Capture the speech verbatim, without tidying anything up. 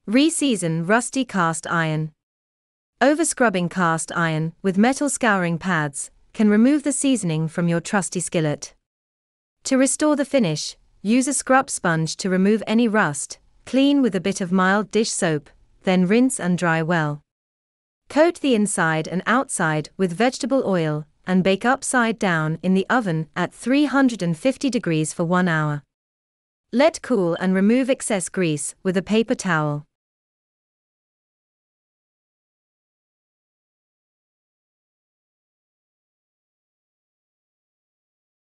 Re-season rusty cast iron. Over-scrubbing cast iron with metal scouring pads can remove the seasoning from your trusty skillet. To restore the finish, use a scrub sponge to remove any rust, clean with a bit of mild dish soap, then rinse and dry well. Coat the inside and outside with vegetable oil and bake upside down in the oven at three hundred fifty degrees for one hour. Let cool and remove excess grease with a paper towel.